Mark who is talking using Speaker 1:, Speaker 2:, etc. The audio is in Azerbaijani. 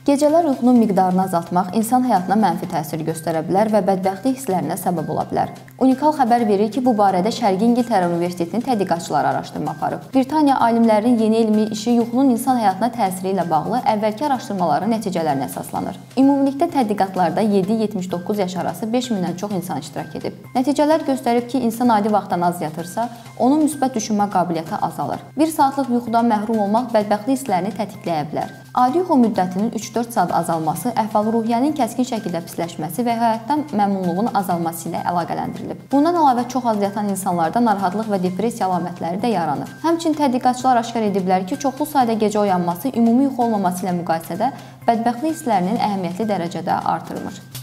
Speaker 1: Gecələr yuxunun miqdarını azaltmaq insan həyatına mənfi təsir göstərə bilər və bədbəxtlik hisslərinə səbəb ola bilər. Unikal xəbər verir ki, bu barədə Şərqi İngiltərə Universitetinin tədqiqatçıları araşdırma aparıb. Britaniya alimlərinin yeni elmi işi yuxunun insan həyatına təsiri ilə bağlı əvvəlki araşdırmaların nəticələrinə əsaslanır. Ümumilikdə tədqiqatlarda 7-79 yaş arası 5000-dən çox insan iştirak edib. Nəticələr göstərib ki, insan adi vaxtdan az yatırsa, onun müsbət düşünmə qabiliyyəti azalır. 1 saatlıq yuxudan məhrum olmaq bədbəxtlik hisslərini tətikləyə bilər. Adi yuxu müddətinin 3-4 saat azalması əhval-ruhiyyənin kəskin şəkildə pisləşməsi və həyatdan məmnunluğun azalması ilə əlaqələndirilib. Bundan əlavə çox az yatan insanlarda narahatlıq və depressiya əlamətləri də yaranır. Həmçinin tədqiqatçılar aşkar ediblər ki, çoxlu sayda gecə oyanması ümumi yuxu olmaması ilə müqayisədə bədbəxtlik hisslərinin əhəmiyyətli dərəcədə artırmır.